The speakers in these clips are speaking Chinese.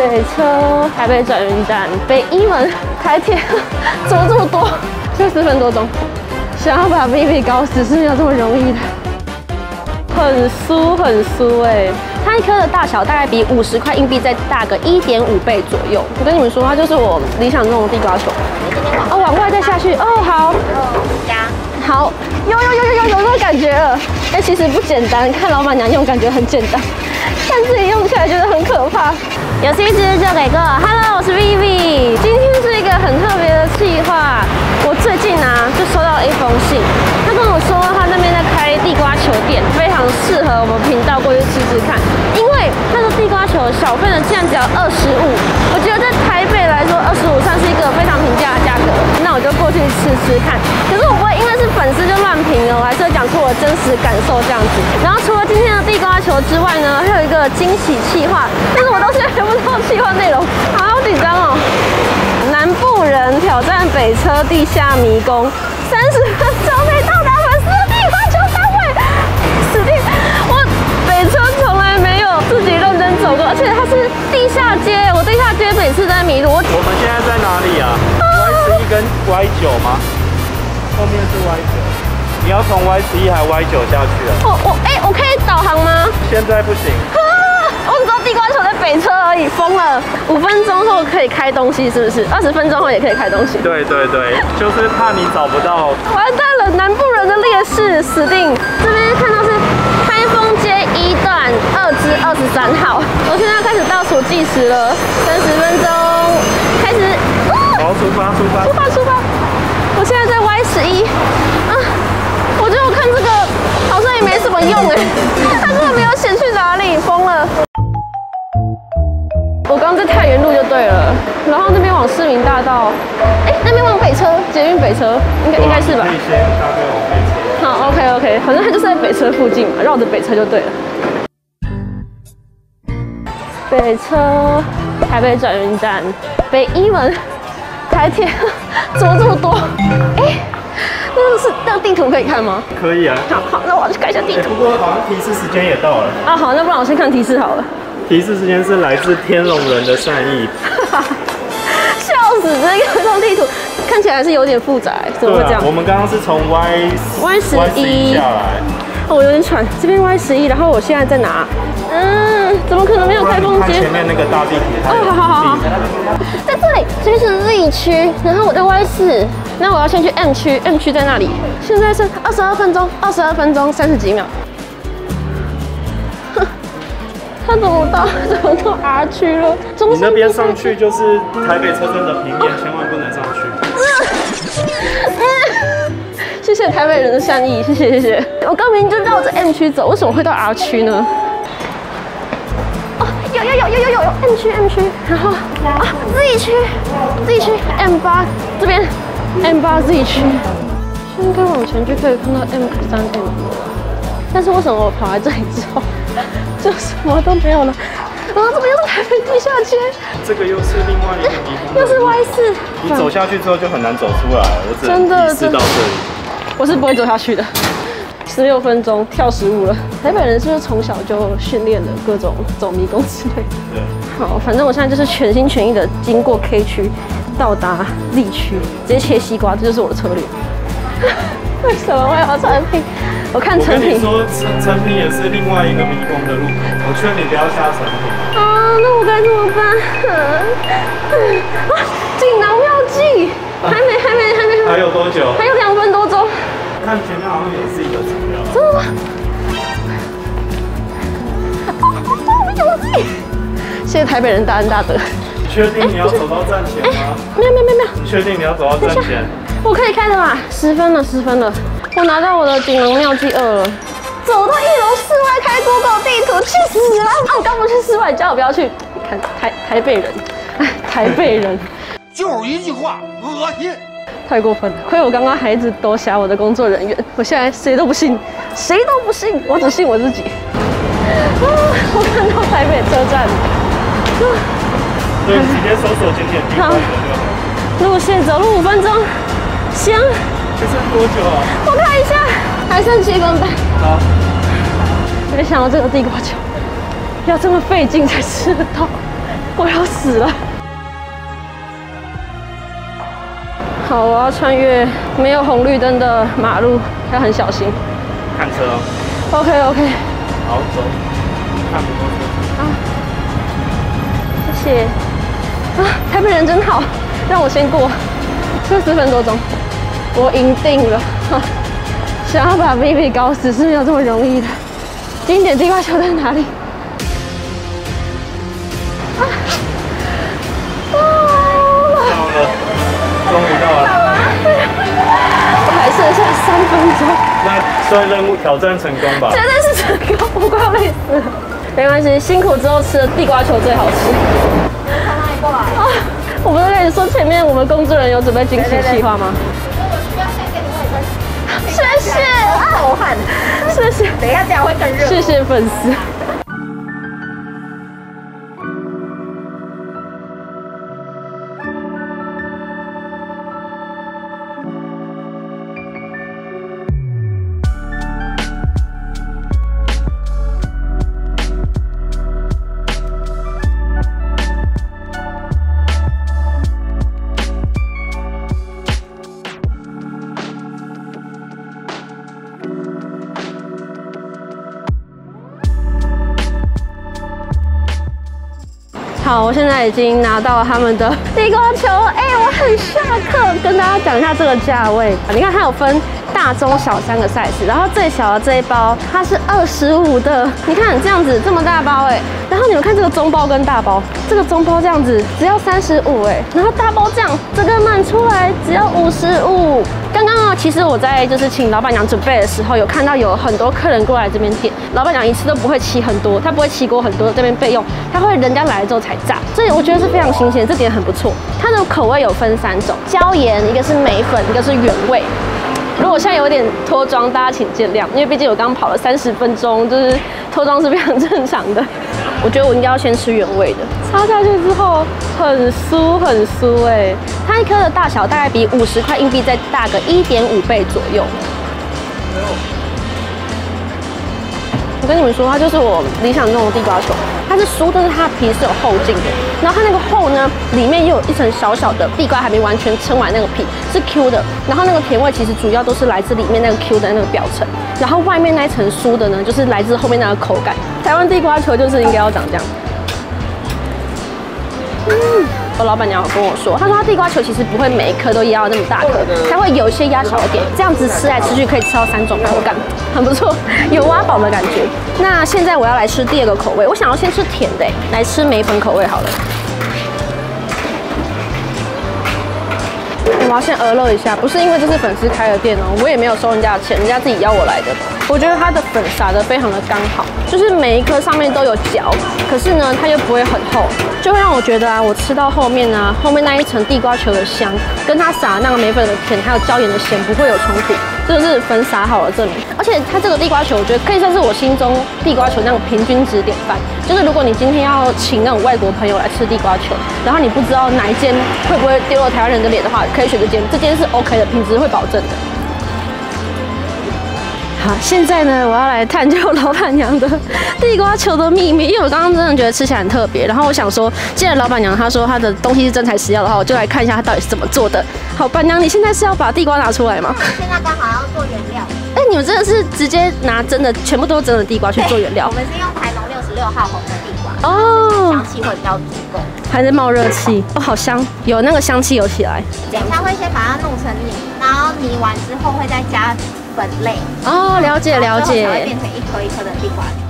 北车台北转运站，北一门台铁，怎么这么多？就4分多钟，想要把 Vivi 搞死是没有这么容易的。很酥哎，它一颗的大小大概比50块硬币再大个1.5倍左右。我跟你们说，它就是我理想中的地瓜球。哦，往外再下去哦，好。好，有那个感觉了。哎，其实不简单，看老板娘用感觉很简单，但自己用起来觉得很可怕。有兴趣就给个 Hello， 我是 Vivi。今天是一个很特别的计划。我最近就收到了一封信，他跟我说他那边在开地瓜球店，非常适合我们频道过去吃吃看。因为那个地瓜球小份的竟然只要25，我觉得在台北来说25算是一个非常平价的价格。那我就过去吃吃看。可是我不会因为是粉丝就乱评了，我还是会讲出我真实感受这样子。然后除了今天的地瓜球之外呢，还有一个惊喜企划，但是我到现在还不知道企划内容，好紧张哦。南部人挑战北车地下迷宫，30分钟内到达粉丝的地瓜球单位，死定！我北车从来没有自己认真走过，而且它是地下街，我地下街每次在迷路。 我们现在在哪里啊？Y11跟 Y9吗？后面是 Y9，你要从 Y11还 Y9下去啊？ 我可以导航吗？ 现在不行。 我只知道地瓜球在北车而已，疯了！5分钟后可以开东西，是不是？20分钟后也可以开东西。 对，就是怕你找不到。 完蛋了，南部人的劣势，死定！这边看到是开封街1段2至23号，我现在开始倒数计时了，30分钟，开始。 好，出发！ 我现在在 Y11，我觉得我看这个好像也没什么用哎，它根本没有显去哪里，疯了。我刚在太原路就对了，然后那边往市民大道，那边往北车，捷运北车，应该是吧？ 可以先大概往北车。 好 ，OK， 反正它就是在北车附近嘛，绕着北车就对了。北车台北转运站，北一门台铁，怎么这么多？那个地图可以看吗？ 可以啊。 好，那我要去改一下地图。 不过好像提示时间也到了。 啊，好，那不然我先看提示好了。 提示时间是来自天龙人的善意。 笑死！这张地图看起来是有点复杂，怎么会这样？ 我们刚刚是从 Y11下来。 我有点喘。这边 Y11，然后我现在在哪？怎么可能没有开封街？ 前面那个大地图。 好，在这里，这边是 Z 区，然后我在 Y4，那我要先去 M 区 ，M 区在那里。现在是22分钟30几秒。他怎么到 R 区了？ 你那边上去就是台北车站的平面，千万不能上去。 谢谢台北人的善意，谢谢。我刚明明就绕着 M 区走，为什么会到 R 区呢？哦，有 M 区，然后Z 区 M8这边 M8 Z 区，应该往前就可以看到 M3M， 但是为什么我跑来这里之后？就什么都没有了，然后这边又是台北地下街， 这个又是另外一个地方， 又是 Y4。 你走下去之后就很难走出来，我只能提示到这里。 我是不会走下去的。16分钟跳15了。台北人是不是从小就训练了各种走迷宫之类的？ 对。 好，反正我现在就是全心全意的经过 K 区，到达 Z 区，直接切西瓜，这就是我的策略。为什么我要成品？我看成品。 我跟你说，成品也是另外一个迷宫的路口，我劝你不要下成品。 啊，那我该怎么办？锦囊妙计，还没。 还有多久？ 还有2分多钟。 看前面好像有自己的指标。 真的吗？有自己。谢谢台北人大恩大德。 你确定你要走到站前吗？ 没有。 你确定你要走到站前？ 我可以开的吧？10分了，我拿到我的锦囊妙计2了。走到1楼室外开 Google 地图，气死了！我刚不去室外，叫我不要去。你看台北人，台北人， 就是一句话，恶心。 太过分了！亏我刚刚还一直抖瞎我的工作人员，我现在谁都不信，我只信我自己。我看到台北车站了。 对，直接搜索景点地方就好。 路线走路5分钟，行。 还剩多久啊？ 我看一下，还剩7公半。 好。 没想到这个地瓜球要这么费劲才吃得到。 我要死了。好，我要穿越没有红绿灯的马路，要很小心。 看车哦。 OK。 好，走。看不过去。 啊，谢谢。啊，台北人真好，让我先过。这4分多钟，我赢定了。想要把 Vivi 搞死是没有这么容易的。经典地瓜球在哪里？到了， 终于到了。 我还剩下3分钟。 那算任务挑战成功吧？ 绝对是成功，我快要累死了。没关系，辛苦之后吃的地瓜球最好吃。 从哪里过来？ 啊，我不是跟你说前面我们工作人员有准备惊喜计划吗？谢谢啊， 流汗。 谢谢。 等一下，这样会更热。 谢谢粉丝。好，我现在已经拿到他们的地瓜球，我很下课，跟大家讲一下这个价位。你看它有分大、中、小3个 size， 然后最小的这一包它是25的，你看这样子这么大包然后你们看这个中包跟大包，这个中包这样子只要35然后大包这样整个满出来只要55。刚刚啊，其实我在就是请老板娘准备的时候，有看到有很多客人过来这边点，老板娘一次都不会起很多，她不会起锅很多这边备用，她会人家来了之后才炸，所以我觉得是非常新鲜，这点很不错。它的口味有分3种，椒盐，一个是梅粉，一个是原味。如果现在有点脱妆，大家请见谅，因为毕竟我刚跑了30分钟，就是脱妆是非常正常的。我觉得我应该要先吃原味的，插下去之后很酥很酥它一颗的大小大概比50块硬币再大个1.5倍左右。我跟你们说，它就是我理想中的地瓜球，它是酥，但是它的皮是有后劲的。然后它那个厚呢，里面又有一层小小的地瓜还没完全撑完，那个皮是 Q 的。然后那个甜味其实主要都是来自里面那个 Q 的那个表层，然后外面那一层酥的呢，就是来自后面那个口感。台湾地瓜球就是应该要长这样。我老板娘有跟我说，她说她地瓜球其实不会每一颗都压到那么大颗，它会有一些压小一点，这样子吃来吃去可以吃到3种口感，很不错，有挖饱的感觉。那现在我要来吃第2个口味，我想要先吃甜的，来吃梅粉口味好了。我要先乐一下，不是因为这是粉丝开的店我也没有收人家的钱，人家自己邀我来的。我觉得它的粉撒得非常的刚好，就是每一颗上面都有嚼，可是呢它又不会很厚，就会让我觉得我吃到后面后面那一层地瓜球的香，跟它撒那个梅粉的甜，还有椒盐的咸不会有冲突，这就是粉撒好了证明。而且它这个地瓜球，我觉得可以算是我心中地瓜球那种平均值典范。就是如果你今天要请那种外国朋友来吃地瓜球，然后你不知道哪一间会不会丢了台湾人的脸的话，可以选这间是 OK 的，品质会保证的。好，现在呢，我要来探究老板娘的地瓜球的秘密，因为我刚刚真的觉得吃起来很特别。然后我想说，既然老板娘她说她的东西是真材实料的话，我就来看一下她到底是怎么做的。好，板娘，你现在是要把地瓜拿出来吗？ 现在刚好要做原料。 你们真的是直接拿真的，全部都是真的地瓜去做原料？ 我们是用台农66号红的地瓜，香气会比较足够， 还在冒热气好香，有那个香气有起来。 等一下会先把它弄成泥，然后泥完之后会再加粉类。 了解了解。 才会变成一颗一颗的地瓜球。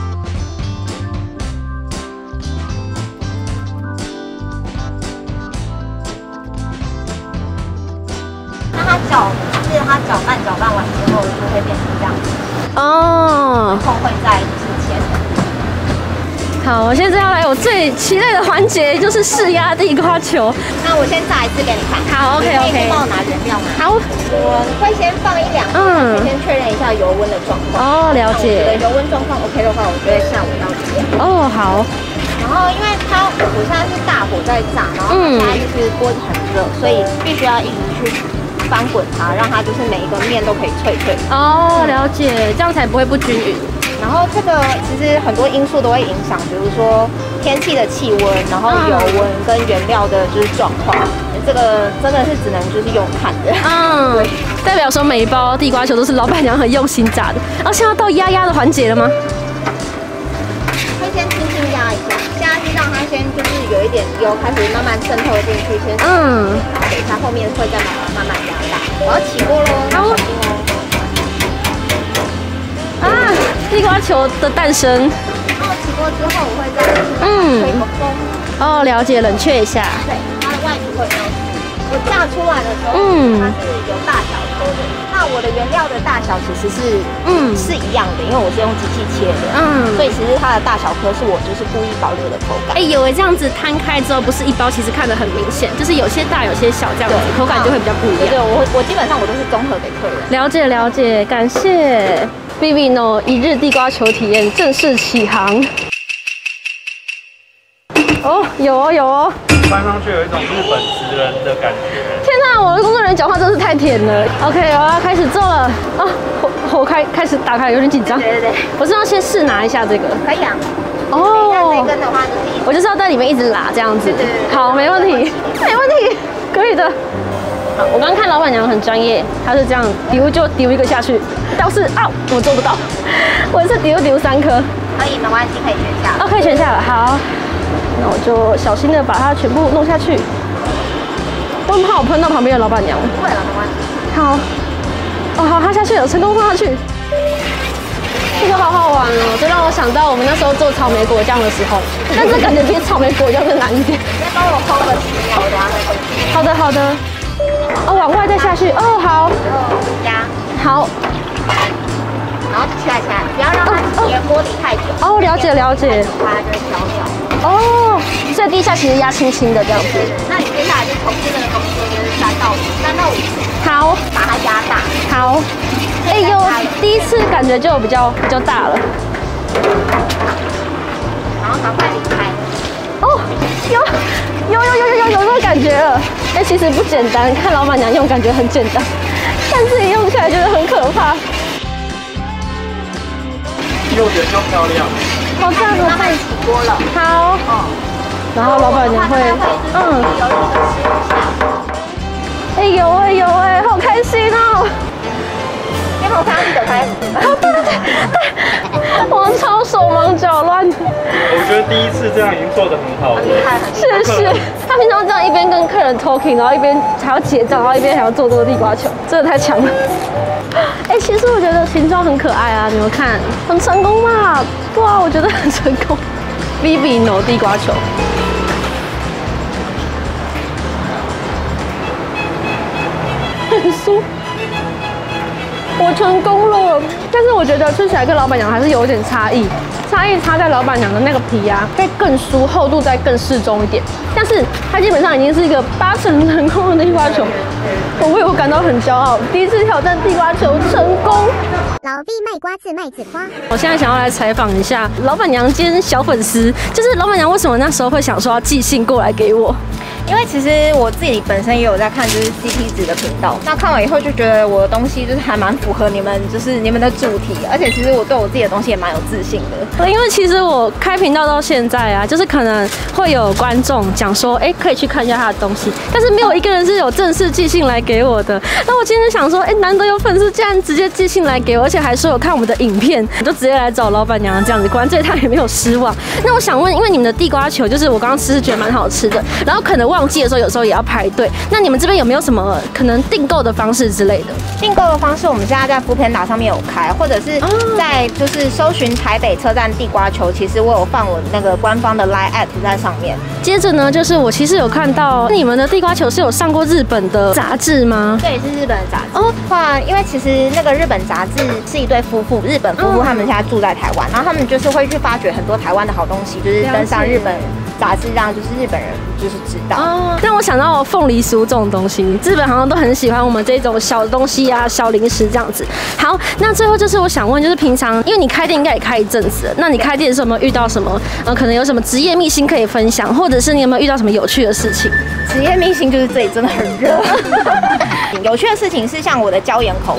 那它搅拌完之后就会变成这样子。然后会再切成。 好，我现在要来我最期待的环节，就是试压地瓜球。 那我先炸一次给你看。 好 ，OK。 可以先帮我拿原料吗？ 好。 我会先放1-2分，先确认一下油温的状况。 了解。 油温状况 OK 的话，我就会下午要煮。 好。 然后因为我现在是大火在炸，然后它现在就是锅子很热，所以必须要一直去翻滚它，让它就是每一个面都可以脆脆。 了解，这样才不会不均匀。 然后这个其实很多因素都会影响，比如说天气的气温，然后油温跟原料的就是状况。这个真的是只能就是用看的。对， 代表说每一包地瓜球都是老板娘很用心炸的。然后现在到压压的环节了吗？ 会先轻轻压一下，现在是让它先就是有一点油开始慢慢渗透进去，先然后等一下后面会再慢慢压大。我要起锅喽，小心哦。 啊，地瓜球的诞生。 然后起锅之后，我会再吹个风。 哦，了解，冷却一下。 对，它的外皮会消失。我炸出来的时候，它是有大小颗的。那我的原料的大小其实是一样的，因为我是用机器切的。所以其实它的大小颗是我就是故意保留的口感。 有这样子摊开之后，不是一包，其实看得很明显，就是有些大，有些小，这样子口感就会比较不一样。 对，我基本上我都是综合给客人。 了解了解，感谢 Vivino 一日地瓜球体验正式起航。哦，有哦有哦， 搬上去有一种日本职人的感觉。 天哪，我的工作人员讲话真是太甜了。OK， 我要开始做了啊，火开始打开，有点紧张。 对， 我是要先试拿一下这个。 可以啊。 哦， 这一根的话就是我就是要在里面一直拉这样子。 对。 好，没问题，没问题，可以的。好，我刚刚看老板娘很专业，她是这样丢就丢一个下去，但是啊，我做不到，我是丢3颗。 可以，没关系，可以选下。 哦，可以选下了，好。那我就小心的把它全部弄下去。我很怕我喷到旁边的老板娘。 不会了，没关系。 好，哦好，它下去了，成功放下去。这个好好玩哦，就让我想到我们那时候做草莓果酱的时候，但是感觉比草莓果酱更难一点。 再帮我烘个10秒，我等下再回去。 好的好的。哦，往外再下去。哦好。 压。 好。 然后起来，不要让它黏锅底太久。 哦，了解了解。 它就会焦掉。 哦，所以第一下其实压轻轻的这样子。 那你接下来就从这个动作就是3到5次。 好， 把它压大。 好。第一次感觉就比较大了。 然后赶快离开。 哦，有那个感觉了。其实不简单，看老板娘用感觉很简单，但自己用起来觉得很可怕。 右点就漂亮。 好赞哦！ 慢慢起锅了。 好。然后老板娘会，有好开心哦！ 因为我看到记者开。 对，我超手忙脚乱的。 我觉得第一次这样已经做得很好了。 是，他平常这样一边跟客人 talking， 然后一边还要结账，然后一边还要做这个地瓜球，真的太强了。其实我觉得形状很可爱啊，你们看，很成功嘛？对啊，我觉得很成功。Vivino 地瓜球。很酥，我成功了。但是我觉得吃起来跟老板娘还是有一点差异，差在老板娘的那个皮啊，会更酥，厚度再更适中一点。但是它基本上已经是一个8成成功的地瓜球，我为我感到很骄傲。第一次挑战地瓜球成功。 老弟卖瓜自卖自夸。 我现在想要来采访一下老板娘兼小粉丝，就是老板娘为什么那时候会想说要寄信过来给我？ 因为其实我自己本身也有在看，就是 CP 值的频道。那看完以后就觉得我的东西就是还蛮符合你们的主题，而且其实我对我自己的东西也蛮有自信的。 因为其实我开频道到现在啊，就是可能会有观众讲说，可以去看一下他的东西，但是没有一个人是有正式寄信来给我的。那我今天就想说，难得有粉丝竟然直接寄信来给我，而且还说有看我们的影片，我就直接来找老板娘这样子，果然这一趟也没有失望。那我想问，因为你们的地瓜球就是我刚刚吃是觉得蛮好吃的，然后可能旺季的时候有时候也要排队，那你们这边有没有什么可能订购的方式之类的？ 订购的方式，我们现在在 Foodpanda 上面有开，或者是在就是搜寻台北车站地瓜球，其实我有放我那个官方的 Line@ 在上面。 接着呢，就是我其实有看到你们的地瓜球是有上过日本的杂志吗？ 对，是日本的杂志。因为其实那个日本杂志是一对夫妇，日本夫妇他们现在住在台湾，然后他们就是会去发掘很多台湾的好东西，就是登上日本杂志，让就是日本人就是知道。 让我想到凤梨酥这种东西，日本好像都很喜欢我们这种小的东西啊，小零食这样子。好，那最后就是我想问，就是平常因为你开店应该也开一阵子了，那你开店的时候有没有遇到什么可能有什么职业秘辛可以分享，或者是你有没有遇到什么有趣的事情？ 职业秘辛就是这里真的很热。有趣的事情是像我的椒盐口味，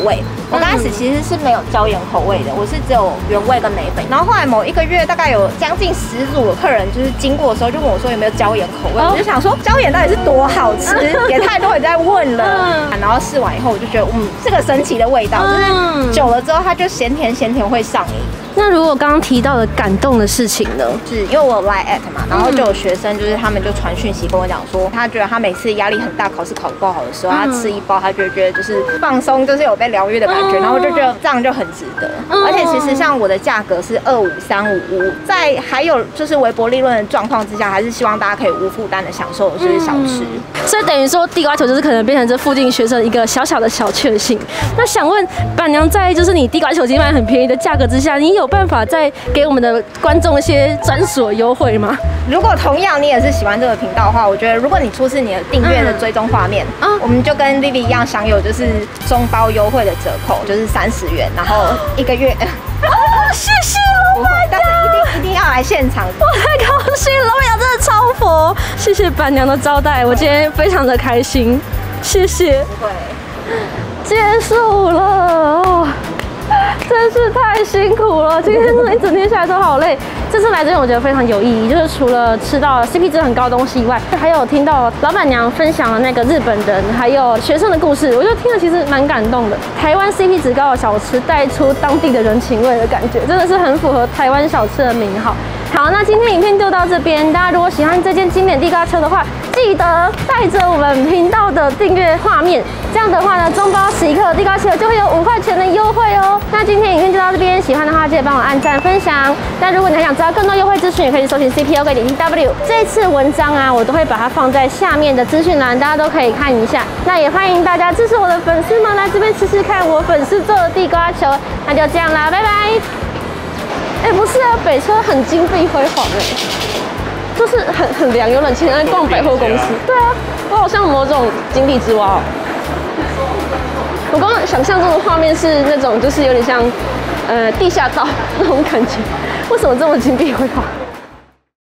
我刚开始其实是没有椒盐口味的，我是只有原味跟梅粉。然后后来某一个月大概有将近10组的客人就是经过的时候就问我说有没有椒盐口味，我就想说椒盐到底是多好吃，也太多人在问了。然后试完以后我就觉得是个神奇的味道，就是久了之后它就咸甜会上瘾。 那如果刚刚提到的感动的事情呢？ 是因为我有 Line@ 嘛，然后就有学生就是他们就传讯息跟我讲说，他觉得他每次压力很大，考试考不好的时候，他吃一包，他就觉得就是放松，就是有被疗愈的感觉，然后就觉得这样就很值得。而且其实像我的价格是25355，在还有就是微薄利润的状况之下，还是希望大家可以无负担的享受就是小吃。 所以等于说地瓜球就是可能变成这附近学生一个小小的小确幸。那想问板娘，在就是你地瓜球已经卖很便宜的价格之下，你有办法再给我们的观众一些专属优惠吗？ 如果同样你也是喜欢这个频道的话，我觉得如果你出示你的订阅的追踪画面，我们就跟 Vivi 一样享有就是中包优惠的折扣，就是30元，然后1个月。 谢谢老板娘， 但是一定要来现场。 我太高兴了，老板娘真的超佛，谢谢板娘的招待，我今天非常的开心，谢谢。 对， 结束了。真是太辛苦了，今天真的一整天下来都好累。这次来这边我觉得非常有意义，就是除了吃到 CP 值很高的东西以外，还有听到老板娘分享了那个日本人还有学生的故事，我觉得听了其实蛮感动的。台湾 CP 值高的小吃带出当地的人情味的感觉，真的是很符合台湾小吃的名号。好，那今天影片就到这边。大家如果喜欢这间经典地瓜球的话，记得带着我们频道的订阅画面，这样的话呢，中包11克地瓜球就会有5块钱的优惠哦。那今天影片就到这边，喜欢的话记得帮我按赞分享。那如果你还想知道更多优惠资讯，也可以搜寻 CPO 跟点击 W。这次文章啊，我都会把它放在下面的资讯栏，大家都可以看一下。那也欢迎大家支持我的粉丝们来这边吃吃看我粉丝做的地瓜球。那就这样啦，拜拜。不是啊，北车很金碧辉煌就是很凉，有冷气，在逛百货公司。对啊，我好像某种井底之蛙哦。我刚刚想象中的画面是那种，就是有点像地下道那种感觉。为什么这么金碧辉煌？